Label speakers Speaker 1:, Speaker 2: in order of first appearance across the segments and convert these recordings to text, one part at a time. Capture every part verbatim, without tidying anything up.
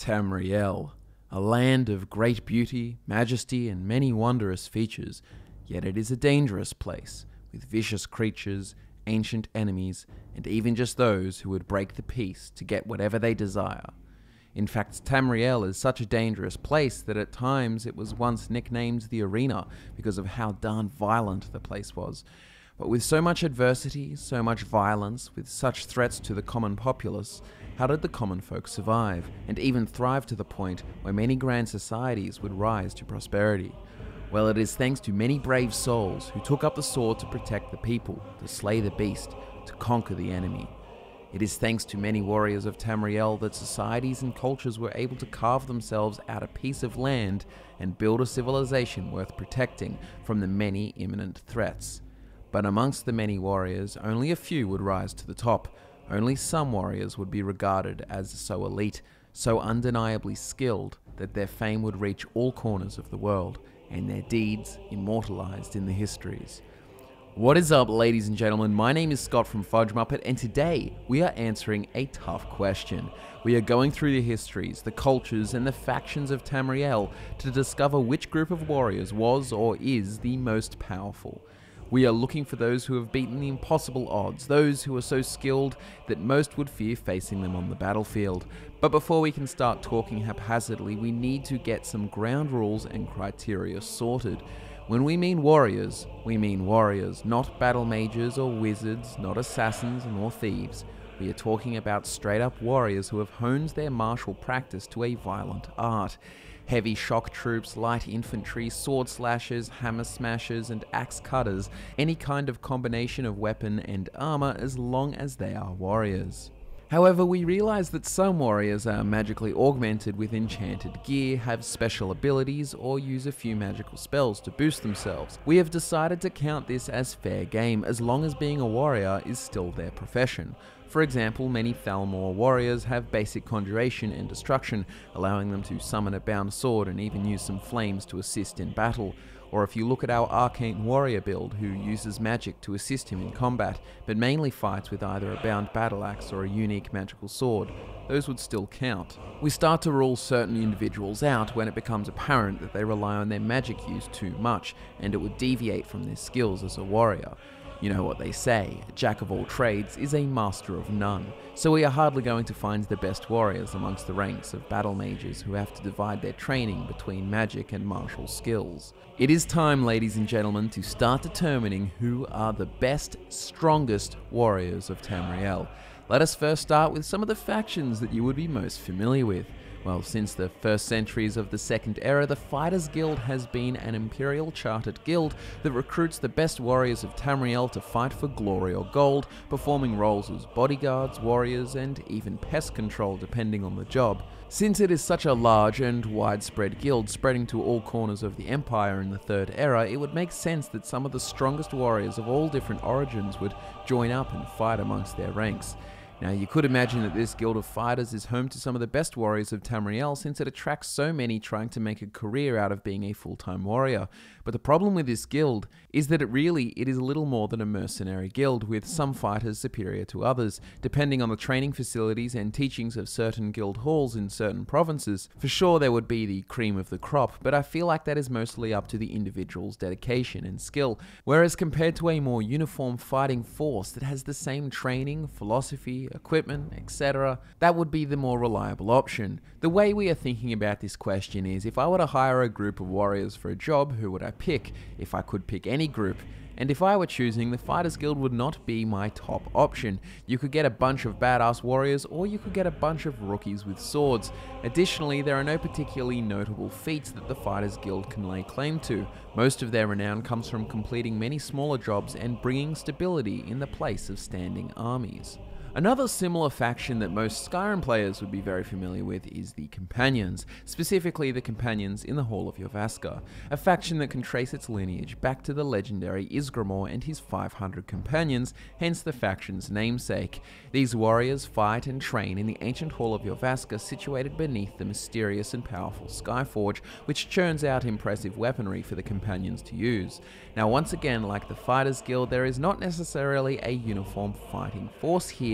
Speaker 1: Tamriel, a land of great beauty, majesty, and many wondrous features, yet it is a dangerous place, with vicious creatures, ancient enemies, and even just those who would break the peace to get whatever they desire. In fact, Tamriel is such a dangerous place that at times it was once nicknamed the Arena because of how darn violent the place was. But with so much adversity, so much violence, with such threats to the common populace, how did the common folk survive, and even thrive to the point where many grand societies would rise to prosperity? Well, it is thanks to many brave souls who took up the sword to protect the people, to slay the beast, to conquer the enemy. It is thanks to many warriors of Tamriel that societies and cultures were able to carve themselves out a piece of land and build a civilization worth protecting from the many imminent threats. But amongst the many warriors, only a few would rise to the top. Only some warriors would be regarded as so elite, so undeniably skilled, that their fame would reach all corners of the world, and their deeds immortalized in the histories. What is up, ladies and gentlemen? My name is Scott from FudgeMuppet, and today we are answering a tough question. We are going through the histories, the cultures, and the factions of Tamriel to discover which group of warriors was or is the most powerful. We are looking for those who have beaten the impossible odds, those who are so skilled that most would fear facing them on the battlefield. But before we can start talking haphazardly, we need to get some ground rules and criteria sorted. When we mean warriors, we mean warriors, not battle mages or wizards, not assassins nor thieves. We are talking about straight up warriors who have honed their martial practice to a violent art. Heavy shock troops, light infantry, sword slashers, hammer smashers, and axe cutters, any kind of combination of weapon and armor as long as they are warriors. However, we realize that some warriors are magically augmented with enchanted gear, have special abilities, or use a few magical spells to boost themselves. We have decided to count this as fair game, as long as being a warrior is still their profession. For example, many Thalmor warriors have basic conjuration and destruction, allowing them to summon a bound sword and even use some flames to assist in battle. Or if you look at our arcane warrior build, who uses magic to assist him in combat, but mainly fights with either a bound battle axe or a unique magical sword, those would still count. We start to rule certain individuals out when it becomes apparent that they rely on their magic use too much, and it would deviate from their skills as a warrior. You know what they say, a jack of all trades is a master of none, so we are hardly going to find the best warriors amongst the ranks of battle mages who have to divide their training between magic and martial skills. It is time, ladies and gentlemen, to start determining who are the best, strongest warriors of Tamriel. Let us first start with some of the factions that you would be most familiar with. Well, since the first centuries of the Second Era, the Fighters Guild has been an imperial chartered guild that recruits the best warriors of Tamriel to fight for glory or gold, performing roles as bodyguards, warriors, and even pest control depending on the job. Since it is such a large and widespread guild spreading to all corners of the Empire in the Third Era, it would make sense that some of the strongest warriors of all different origins would join up and fight amongst their ranks. Now, you could imagine that this guild of fighters is home to some of the best warriors of Tamriel, since it attracts so many trying to make a career out of being a full-time warrior. But the problem with this guild is that it really it is little more than a mercenary guild, with some fighters superior to others, depending on the training facilities and teachings of certain guild halls in certain provinces. For sure there would be the cream of the crop, but I feel like that is mostly up to the individual's dedication and skill, whereas compared to a more uniform fighting force that has the same training, philosophy, equipment, et cetera, that would be the more reliable option. The way we are thinking about this question is, if I were to hire a group of warriors for a job, who would I pick, if I could pick any group? And if I were choosing, the Fighters Guild would not be my top option. You could get a bunch of badass warriors, or you could get a bunch of rookies with swords. Additionally, there are no particularly notable feats that the Fighters Guild can lay claim to. Most of their renown comes from completing many smaller jobs and bringing stability in the place of standing armies. Another similar faction that most Skyrim players would be very familiar with is the Companions, specifically the Companions in the Hall of Jorvaskr, a faction that can trace its lineage back to the legendary Ysgramor and his five hundred companions, hence the faction's namesake. These warriors fight and train in the ancient Hall of Jorvaskr, situated beneath the mysterious and powerful Skyforge, which churns out impressive weaponry for the Companions to use. Now, once again, like the Fighters Guild, there is not necessarily a uniform fighting force here,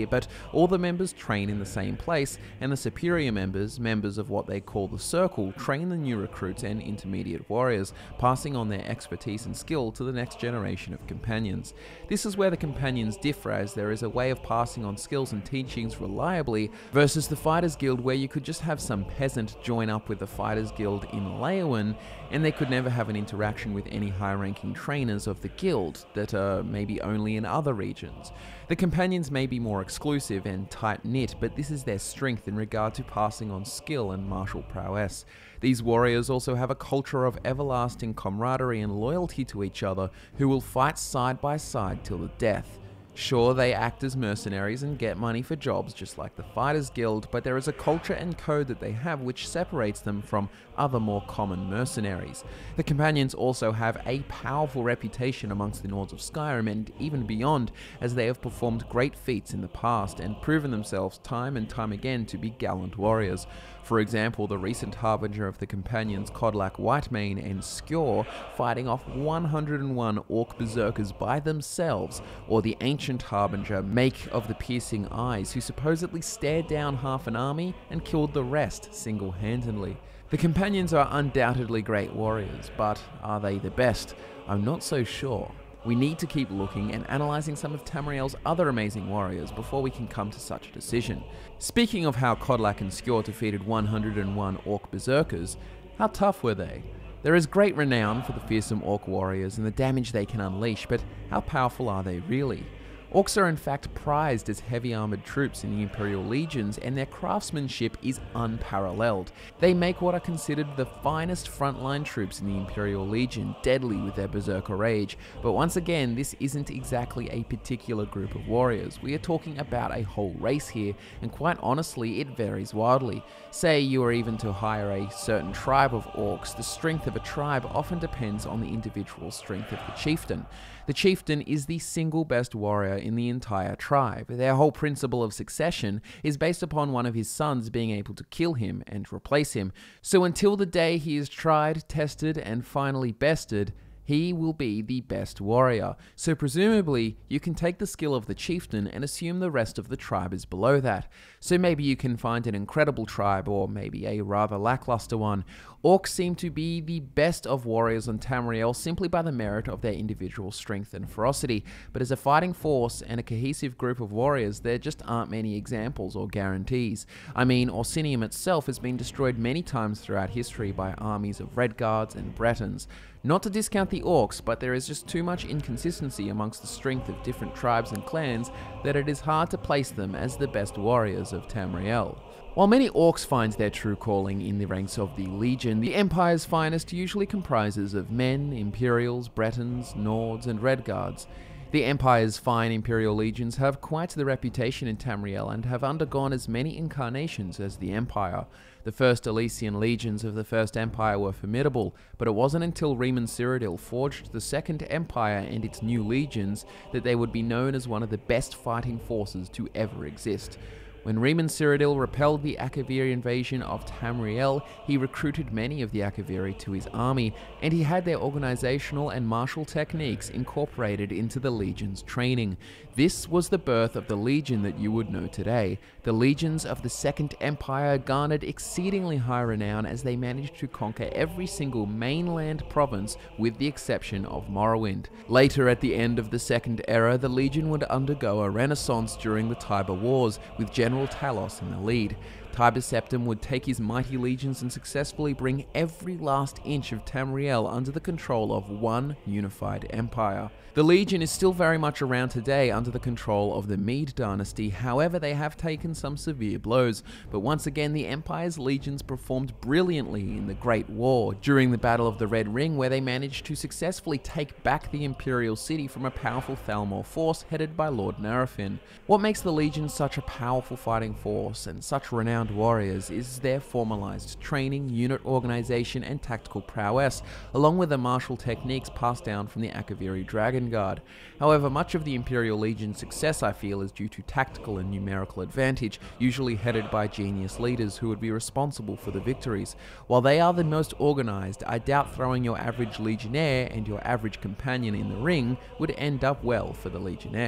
Speaker 1: but all the members train in the same place, and the superior members, members of what they call the Circle, train the new recruits and intermediate warriors, passing on their expertise and skill to the next generation of companions. This is where the companions differ, as there is a way of passing on skills and teachings reliably, versus the Fighters Guild, where you could just have some peasant join up with the Fighters Guild in Leyawen, and they could never have an interaction with any high-ranking trainers of the guild that are maybe only in other regions. The companions may be more exclusive and tight-knit, but this is their strength in regard to passing on skill and martial prowess. These warriors also have a culture of everlasting camaraderie and loyalty to each other, who will fight side by side till the death. Sure, they act as mercenaries and get money for jobs just like the Fighters Guild, but there is a culture and code that they have which separates them from other more common mercenaries. The companions also have a powerful reputation amongst the Nords of Skyrim and even beyond, as they have performed great feats in the past and proven themselves time and time again to be gallant warriors. For example, the recent harbinger of the companions Kodlak Whitemane and Skjor fighting off one hundred and one orc berserkers by themselves, or the ancient harbinger Make of the Piercing Eyes, who supposedly stared down half an army and killed the rest single-handedly. The companions are undoubtedly great warriors, but are they the best? I'm not so sure. We need to keep looking and analysing some of Tamriel's other amazing warriors before we can come to such a decision. Speaking of how Kodlak and Skjor defeated one hundred and one orc berserkers, how tough were they? There is great renown for the fearsome orc warriors and the damage they can unleash, but how powerful are they really? Orcs are in fact prized as heavy armoured troops in the Imperial Legions, and their craftsmanship is unparalleled. They make what are considered the finest frontline troops in the Imperial Legion deadly with their berserker rage, but once again this isn't exactly a particular group of warriors. We are talking about a whole race here, and quite honestly it varies wildly. Say you are even to hire a certain tribe of orcs, the strength of a tribe often depends on the individual strength of the chieftain. The chieftain is the single best warrior in the entire tribe. Their whole principle of succession is based upon one of his sons being able to kill him and replace him, so until the day he is tried, tested, and finally bested, he will be the best warrior. So presumably, you can take the skill of the chieftain and assume the rest of the tribe is below that. So maybe you can find an incredible tribe, or maybe a rather lackluster one. Orcs seem to be the best of warriors on Tamriel simply by the merit of their individual strength and ferocity, but as a fighting force and a cohesive group of warriors, there just aren't many examples or guarantees. I mean, Orsinium itself has been destroyed many times throughout history by armies of Redguards and Bretons. Not to discount the orcs, but there is just too much inconsistency amongst the strength of different tribes and clans that it is hard to place them as the best warriors of Tamriel. While many orcs find their true calling in the ranks of the Legion, the Empire's finest usually comprises of men, Imperials, Bretons, Nords, and Redguards. The Empire's fine Imperial Legions have quite the reputation in Tamriel and have undergone as many incarnations as the Empire. The first Elysian legions of the First Empire were formidable, but it wasn't until Riemann Cyrodiil forged the Second Empire and its new legions that they would be known as one of the best fighting forces to ever exist. When Riemann Cyrodiil repelled the Akaviri invasion of Tamriel, he recruited many of the Akaviri to his army, and he had their organizational and martial techniques incorporated into the Legion's training. This was the birth of the Legion that you would know today. The Legions of the Second Empire garnered exceedingly high renown as they managed to conquer every single mainland province with the exception of Morrowind. Later, at the end of the Second Era, the Legion would undergo a renaissance during the Tiber Wars, with General Talos in the lead. Tiber Septim would take his mighty legions and successfully bring every last inch of Tamriel under the control of one unified empire. The Legion is still very much around today under the control of the Mede dynasty, however they have taken some severe blows, but once again the Empire's legions performed brilliantly in the Great War, during the Battle of the Red Ring, where they managed to successfully take back the Imperial City from a powerful Thalmor force headed by Lord Narafin. What makes the Legion such a powerful fighting force and such renowned warriors is their formalized training, unit organization, and tactical prowess, along with the martial techniques passed down from the Akaviri Dragon Guard. However, much of the Imperial Legion's success, I feel, is due to tactical and numerical advantage, usually headed by genius leaders who would be responsible for the victories. While they are the most organized, I doubt throwing your average Legionnaire and your average companion in the ring would end up well for the Legionnaire.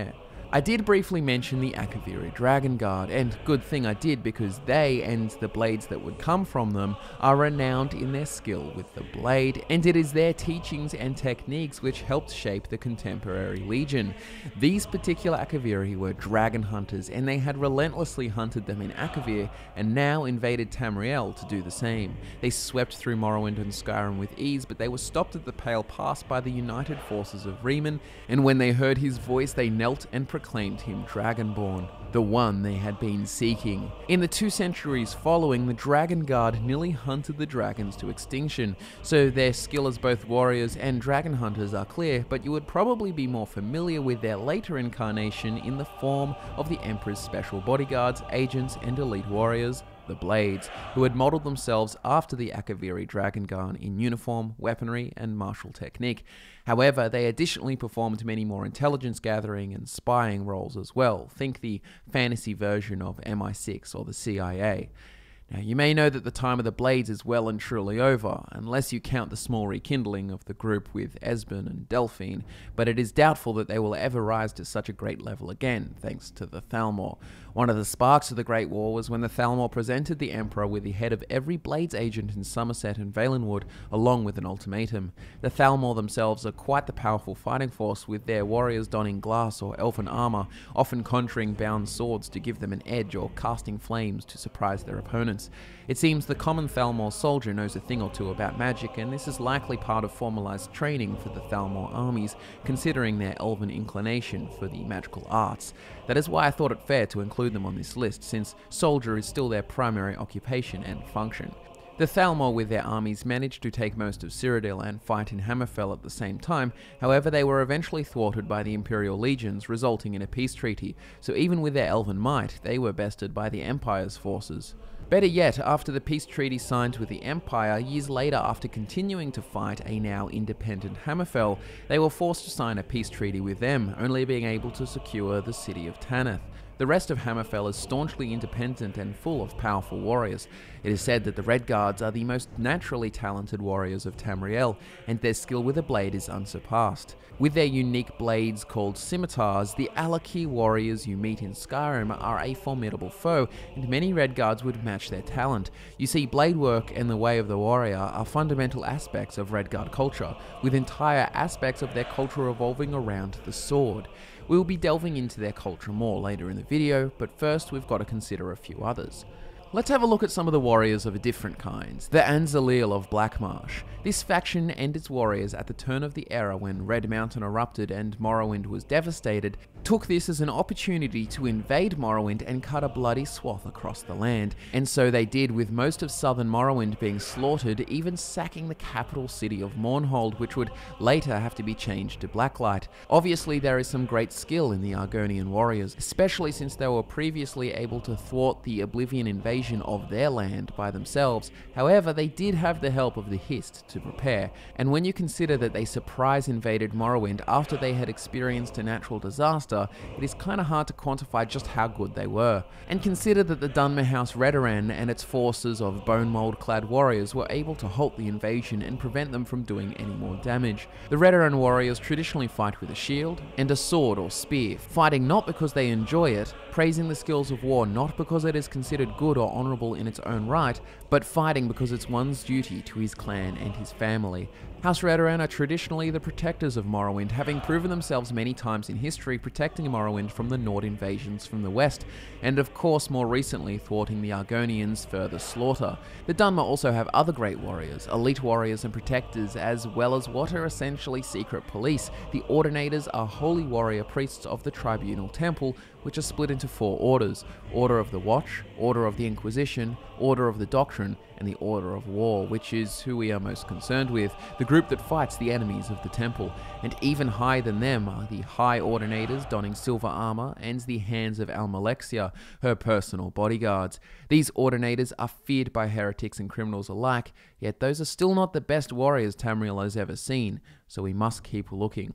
Speaker 1: I did briefly mention the Akaviri Dragon Guard, and good thing I did because they, and the blades that would come from them, are renowned in their skill with the blade, and it is their teachings and techniques which helped shape the contemporary legion. These particular Akaviri were dragon hunters, and they had relentlessly hunted them in Akavir, and now invaded Tamriel to do the same. They swept through Morrowind and Skyrim with ease, but they were stopped at the Pale Pass by the united forces of Riemann, and when they heard his voice they knelt and proclaimed him Dragonborn, the one they had been seeking. In the two centuries following, the Dragon Guard nearly hunted the dragons to extinction, so their skill as both warriors and dragon hunters are clear, but you would probably be more familiar with their later incarnation in the form of the Emperor's special bodyguards, agents, and elite warriors, the Blades, who had modelled themselves after the Akaviri Dragon Guard in uniform, weaponry, and martial technique. However, they additionally performed many more intelligence gathering and spying roles as well. Think the fantasy version of M I six or the C I A. Now, you may know that the time of the Blades is well and truly over, unless you count the small rekindling of the group with Esben and Delphine, but it is doubtful that they will ever rise to such a great level again, thanks to the Thalmor. One of the sparks of the Great War was when the Thalmor presented the Emperor with the head of every Blades agent in Somerset and Valenwood, along with an ultimatum. The Thalmor themselves are quite the powerful fighting force, with their warriors donning glass or elfin armour, often conjuring bound swords to give them an edge or casting flames to surprise their opponents. It seems the common Thalmor soldier knows a thing or two about magic, and this is likely part of formalised training for the Thalmor armies, considering their elven inclination for the magical arts. That is why I thought it fair to include them on this list, since soldier is still their primary occupation and function. The Thalmor with their armies managed to take most of Cyrodiil and fight in Hammerfell at the same time. However, they were eventually thwarted by the Imperial legions, resulting in a peace treaty, so even with their elven might, they were bested by the Empire's forces. Better yet, after the peace treaty signed with the Empire, years later after continuing to fight a now independent Hammerfell, they were forced to sign a peace treaty with them, only being able to secure the city of Tanith. The rest of Hammerfell is staunchly independent and full of powerful warriors. It is said that the Red Guards are the most naturally talented warriors of Tamriel, and their skill with a blade is unsurpassed. With their unique blades called scimitars, the Alaki warriors you meet in Skyrim are a formidable foe, and many Red Guards would match their talent. You see, blade work and the way of the warrior are fundamental aspects of Red Guard culture, with entire aspects of their culture revolving around the sword. We will be delving into their culture more later in the video, but first we've got to consider a few others. Let's have a look at some of the warriors of different kinds. The an-xileel of Blackmarsh. This faction and its warriors at the turn of the era when Red Mountain erupted and Morrowind was devastated, took this as an opportunity to invade Morrowind and cut a bloody swath across the land, and so they did, with most of southern Morrowind being slaughtered, even sacking the capital city of Mournhold, which would later have to be changed to Blacklight. Obviously there is some great skill in the Argonian warriors, especially since they were previously able to thwart the Oblivion invasion of their land by themselves. However, they did have the help of the Hist to prepare, and when you consider that they surprise invaded Morrowind after they had experienced a natural disaster, it is kinda hard to quantify just how good they were. And consider that the Dunmer House Redoran and its forces of bone mold clad warriors were able to halt the invasion and prevent them from doing any more damage. The Redoran warriors traditionally fight with a shield and a sword or spear, fighting not because they enjoy it, praising the skills of war not because it is considered good or honourable in its own right, but fighting because it's one's duty to his clan and his family. House Redoran are traditionally the protectors of Morrowind, having proven themselves many times in history protecting Morrowind from the Nord invasions from the west, and of course more recently thwarting the Argonians' further slaughter. The Dunmer also have other great warriors, elite warriors and protectors, as well as what are essentially secret police. The Ordinators are holy warrior priests of the Tribunal Temple, which are split into four orders: Order of the Watch, Order of the Inquisition, Order of the Doctrine, and the Order of War, which is who we are most concerned with, the group that fights the enemies of the temple. And even higher than them are the High Ordinators donning silver armor and the Hands of Almalexia, her personal bodyguards. These Ordinators are feared by heretics and criminals alike, yet those are still not the best warriors Tamriel has ever seen, so we must keep looking.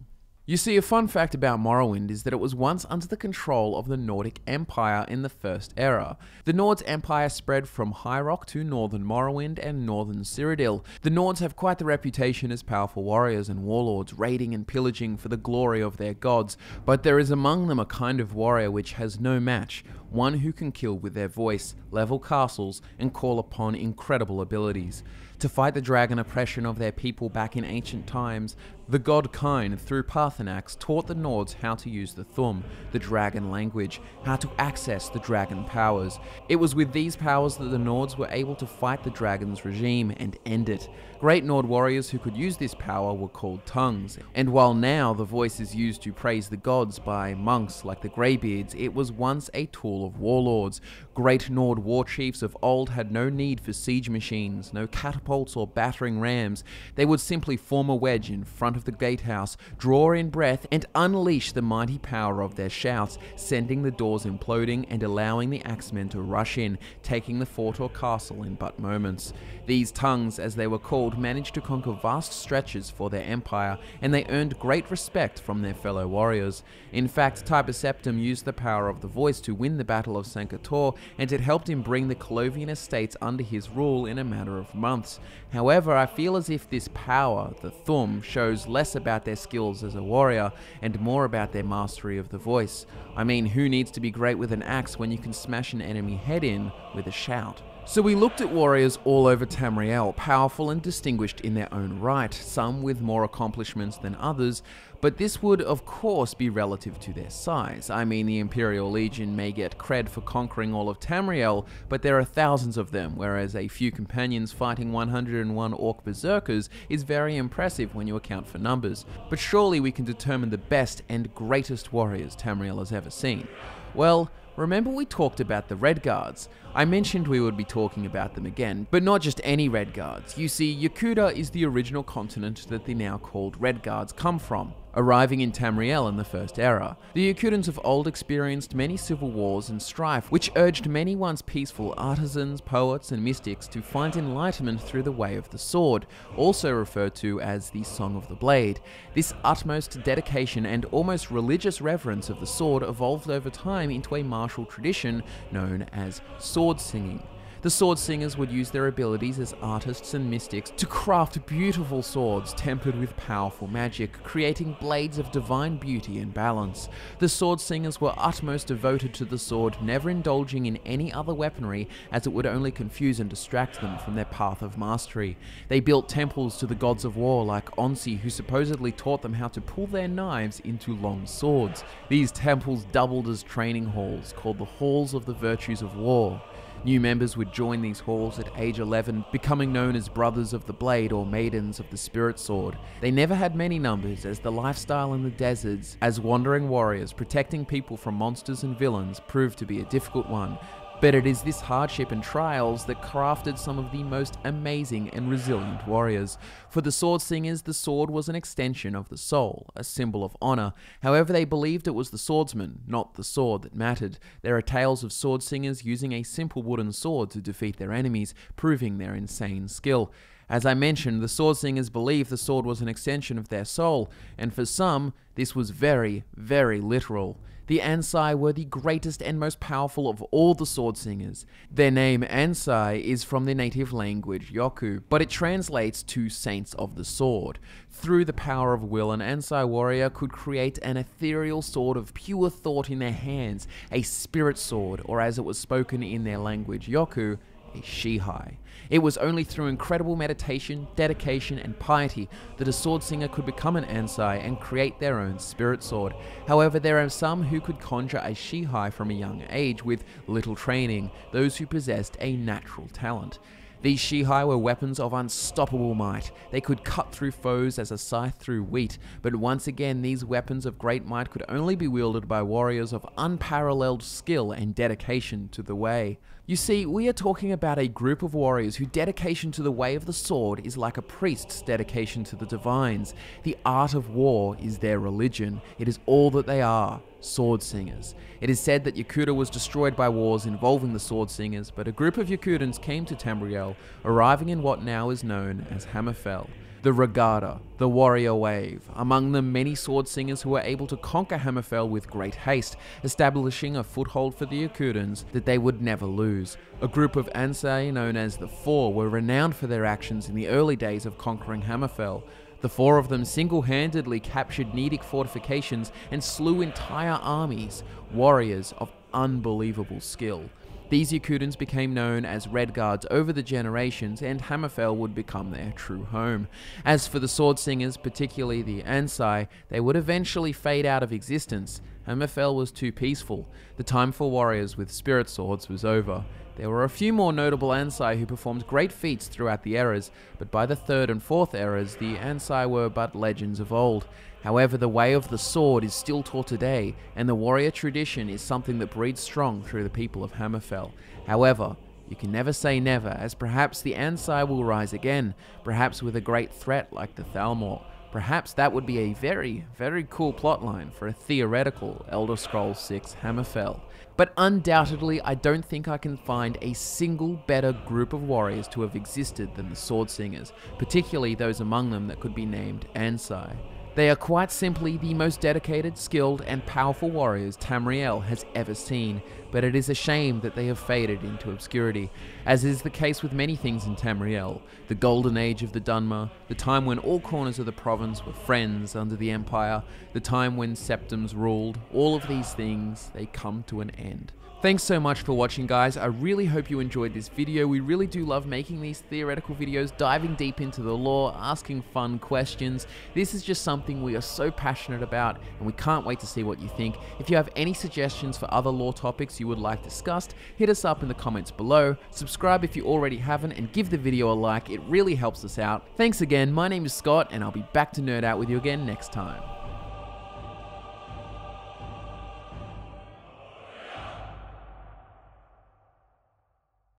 Speaker 1: You see, a fun fact about Morrowind is that it was once under the control of the Nordic Empire in the First Era. The Nords' empire spread from High Rock to northern Morrowind and northern Cyrodiil. The Nords have quite the reputation as powerful warriors and warlords, raiding and pillaging for the glory of their gods, but there is among them a kind of warrior which has no match, one who can kill with their voice, level castles, and call upon incredible abilities. To fight the dragon oppression of their people back in ancient times, the god Kine, through Paarthurnax, taught the Nords how to use the Thum, the dragon language, how to access the dragon powers. It was with these powers that the Nords were able to fight the dragon's regime and end it. Great Nord warriors who could use this power were called tongues, and while now the voice is used to praise the gods by monks like the Greybeards, it was once a tool of warlords. Great Nord war chiefs of old had no need for siege machines, no catapults or battering rams. They would simply form a wedge in front of the gatehouse, draw in breath, and unleash the mighty power of their shouts, sending the doors imploding and allowing the axemen to rush in, taking the fort or castle in but moments. These tongues, as they were called, managed to conquer vast stretches for their empire, and they earned great respect from their fellow warriors. In fact, Tiber Septim used the power of the voice to win the Battle of Sancre Tor, and it helped him bring the Colovian estates under his rule in a matter of months. However, I feel as if this power, the Thum, shows less about their skills as a warrior and more about their mastery of the voice. I mean, who needs to be great with an axe when you can smash an enemy head in with a shout? So we looked at warriors all over Tamriel, powerful and distinguished in their own right, some with more accomplishments than others, but this would of course be relative to their size. I mean, the Imperial Legion may get cred for conquering all of Tamriel, but there are thousands of them, whereas a few companions fighting one hundred and one orc berserkers is very impressive when you account for numbers. But surely we can determine the best and greatest warriors Tamriel has ever seen. Well, remember we talked about the Red Guards? I mentioned we would be talking about them again, but not just any Red Guards. You see, Yakuta is the original continent that the now called Red Guards come from, arriving in Tamriel in the First Era. The Yakutans of old experienced many civil wars and strife, which urged many once peaceful artisans, poets, and mystics to find enlightenment through the way of the sword, also referred to as the Song of the Blade. This utmost dedication and almost religious reverence of the sword evolved over time into a martial tradition known as sword singing. The sword singers would use their abilities as artists and mystics to craft beautiful swords tempered with powerful magic, creating blades of divine beauty and balance. The sword singers were utmost devoted to the sword, never indulging in any other weaponry, as it would only confuse and distract them from their path of mastery. They built temples to the gods of war like Onsi, who supposedly taught them how to pull their knives into long swords. These temples doubled as training halls, called the Halls of the Virtues of War. New members would join these halls at age eleven, becoming known as Brothers of the Blade or Maidens of the Spirit Sword. They never had many numbers, as the lifestyle in the deserts as wandering warriors protecting people from monsters and villains proved to be a difficult one. But it is this hardship and trials that crafted some of the most amazing and resilient warriors. For the sword singers, the sword was an extension of the soul, a symbol of honor. However, they believed it was the swordsman, not the sword, that mattered. There are tales of sword singers using a simple wooden sword to defeat their enemies, proving their insane skill. As I mentioned, the sword singers believed the sword was an extension of their soul, and for some, this was very, very literal. The Ansai were the greatest and most powerful of all the sword singers. Their name Ansai is from their native language Yoku, but it translates to Saints of the Sword. Through the power of will, an Ansai warrior could create an ethereal sword of pure thought in their hands, a spirit sword, or as it was spoken in their language Yoku, a Shihai. It was only through incredible meditation, dedication, and piety that a sword singer could become an Ansai and create their own spirit sword. However, there are some who could conjure a Shihai from a young age with little training, those who possessed a natural talent. These Shihai were weapons of unstoppable might. They could cut through foes as a scythe through wheat, but once again these weapons of great might could only be wielded by warriors of unparalleled skill and dedication to the way. You see, we are talking about a group of warriors whose dedication to the way of the sword is like a priest's dedication to the divines. The art of war is their religion. It is all that they are, sword singers. It is said that Yakuta was destroyed by wars involving the sword singers, but a group of Yakutans came to Tamriel, arriving in what now is known as Hammerfell. The Regatta, the warrior wave, among them many sword singers who were able to conquer Hammerfell with great haste, establishing a foothold for the Accutans that they would never lose. A group of Ansai known as the Four were renowned for their actions in the early days of conquering Hammerfell. The four of them single-handedly captured Nedic fortifications and slew entire armies, warriors of unbelievable skill. These Accutans became known as Redguards over the generations, and Hammerfell would become their true home. As for the sword singers, particularly the Ansai, they would eventually fade out of existence. Hammerfell was too peaceful. The time for warriors with spirit swords was over. There were a few more notable Ansai who performed great feats throughout the eras, but by the third and fourth eras, the Ansai were but legends of old. However, the way of the sword is still taught today, and the warrior tradition is something that breeds strong through the people of Hammerfell. However, you can never say never, as perhaps the Ansai will rise again, perhaps with a great threat like the Thalmor. Perhaps that would be a very, very cool plotline for a theoretical Elder Scrolls six Hammerfell. But undoubtedly, I don't think I can find a single better group of warriors to have existed than the Sword Singers, particularly those among them that could be named Ansai. They are quite simply the most dedicated, skilled, and powerful warriors Tamriel has ever seen, but it is a shame that they have faded into obscurity, as is the case with many things in Tamriel. The golden age of the Dunmer, the time when all corners of the province were friends under the Empire, the time when septums ruled, all of these things, they come to an end. Thanks so much for watching, guys. I really hope you enjoyed this video. We really do love making these theoretical videos, diving deep into the lore, asking fun questions. This is just something we are so passionate about, and we can't wait to see what you think. If you have any suggestions for other lore topics you would like discussed, hit us up in the comments below. Subscribe if you already haven't, and give the video a like. It really helps us out. Thanks again. My name is Scott, and I'll be back to nerd out with you again next time.